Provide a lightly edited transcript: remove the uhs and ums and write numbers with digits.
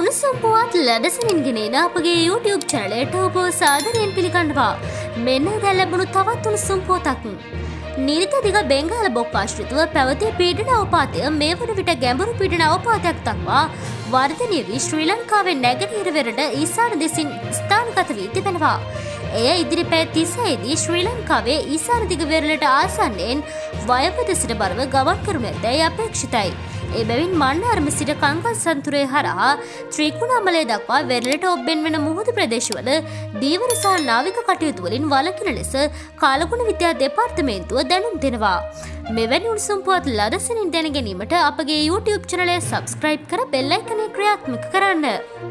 උණුසුම් පුවත් ලැබසනින් ගෙනෙන අපගේ YouTube චැනලයට ඔබ සාදරයෙන් පිළිගන්නවා. මෙන්න දැන් ලැබුණු තවත් උණුසුම් පුවතක්. නිරිතදිග බෙන්ගාල බොක්කාශ්‍රිතව පැවති පීඩන අවපාතය මේ වන විට ගැඹුරු පීඩන අවපාතයක් දක්වා වර්ධනය වී ශ්‍රී ලංකාවේ නැගෙනහිර වෙරළ ඊසාන දෙසින් ස්ථානගත වී තිබෙනවා. එය ඉදිරි පැය 36දී ශ්‍රී ලංකාවේ ඊසාන දිග වෙරළට ආසන්නයෙන් වයඹ දෙසට බරව ගමන් කරනු ඇතැයි අපේක්ෂිතයි. එබැවින් මන්නාරම සිට කංකල් සන්තුරේ හරහා ත්‍රිකුණාමලය දක්වා වෙරළට ඔබ්බෙන් වෙන මුහුදු ප්‍රදේශවල දීවර සහ නාවික කටයුතු වලින් වළකින ලෙස කාලගුණ විද්‍යා දෙපාර්තමේන්තුව දැනුම් දෙනවා. මෙවැනි උණුසුම් පුවත් ලදසනින් දැන ගැනීමට අපගේ YouTube චැනලය සබ්ස්ක්‍රයිබ් කර බෙල් අයිකනය ක්‍රියාත්මක කරන්න.